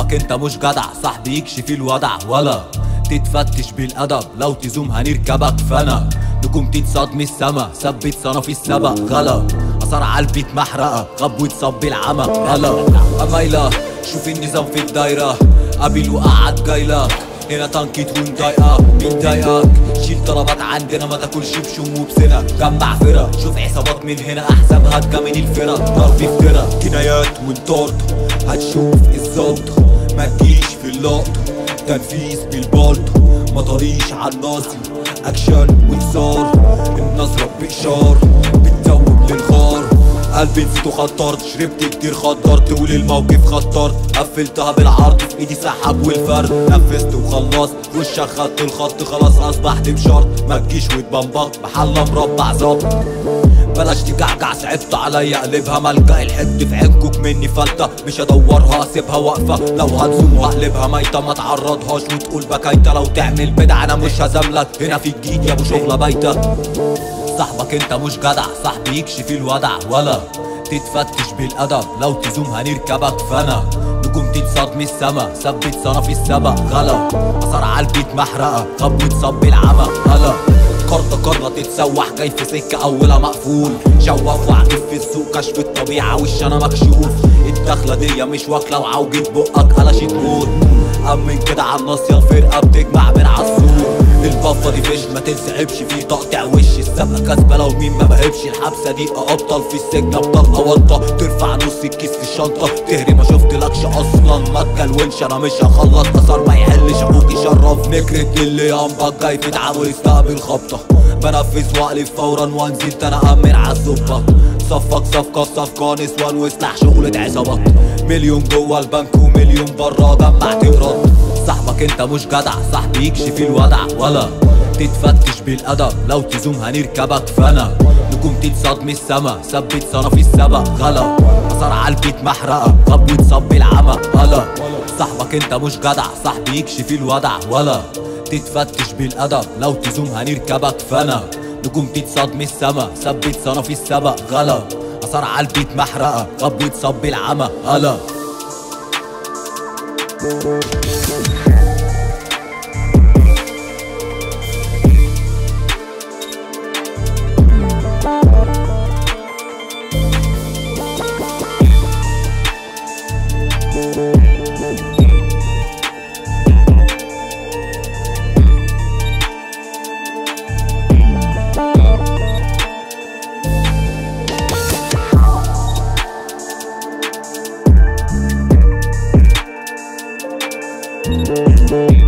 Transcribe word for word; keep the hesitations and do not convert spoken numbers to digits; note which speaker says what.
Speaker 1: صاحبك انت مش جدع، صاحبي يكشف الودع ولا تتفتش بالادب، لو تزوم هنركبك فانا نجوم تتصاد من السما، ثبت صنف السبق غلا اثار عالبيت محرقه، غب وتصب العمى غلا امايله شوف النظام في الدايره، قابل وقعد جايلك هنا تنكيت ونضايقك مين ضايقك، شيل طلبات عندنا ما تاكلش بشم وبسنة، جمع فرق شوف عصابات من هنا احسبها تكمن الفرق، ضرب افترا جنايات وانطارد هتشوف الظبط، ما تجيش في اللقطة تنفيذ بالبلط، مطريش عالناصي اكشن وانصار، النظرة بإشار بتزود للخار، قلبي نسيته خطرت شربت كتير خطرت، وللموقف خطرت قفلتها بالعرض في ايدي سحب والفرد، نفذت وخلصت وشك خدت الخط خلاص اصبحت بشرط، ما تجيش وتبنبط محلة مربع ظبط، بلاش تجعجع صعبت عليا اقلبها ملجأ، الحد في عينكوك مني فلتة مش هدورها اسيبها واقفة، لو هتزوم هقلبها ميتة ما تعرضهاش وتقول بكايتة، لو تعمل بدعة انا مش هزاملك هنا في الجديد يا ابو شغلة بايتة. صاحبك انت مش جدع، صاحبي يكشف الودع ولا تتفتش بالادب، لو تزوم هنركبك فانا نجوم تتصاد من السما، ثبت صنف السبق غلا اثار عالبيت محرقه، غب وتصب العمى غلا كارطة كارة تتسوح جاي في سكة أولها مقفول، شواف وعجب في السوق كشف الطبيعة وش أنا مكشوف، الدخلة دي مش واكلة وعوجة بقك قلشت موت، أمن كده عالناصية الفرقة بتجمع من عالسوق، البفة دي فيش ما تنسحبش في تقطع وش، السابقة كسبة لو مين ما بهبش، الحبسة دي أبطل في السجن بطلقة وطة، ترفع نص الكيس في الشنطة تهري ما شفتلكش أصلا، ما تكلونش أنا مش هخلص أثر ما يحلش أبوك يشرف، نكرت اللي ينبك جاي في تعامل يستقبل خبطة، بنفذ واقلب فورا وانزل انا امن عالصبة، صفك صفقة صفقة نسوان وسلاح شغلة عصابات، مليون جوه البنك ومليون برا جمع تقرا، صاحبك انت مش جدع، صاحبي يكشف الودع ولا تتفتش بالادب، لو تزوم هنركبك فانا نجوم تتصاد من السما، ثبت صنف السبق غلا اثار عالبيت محرقه، غب وتصب العمى غلا صاحبك انت مش جدع، صاحبي يكشف الودع ولا تتفتش بالادب، لو تزوم هنركبك فانا نجوم تتصاد من السما، ثبت صنف السبق غلا اثار عالبيت محرقه، غب وتصب العمى غلا.
Speaker 2: Thank you.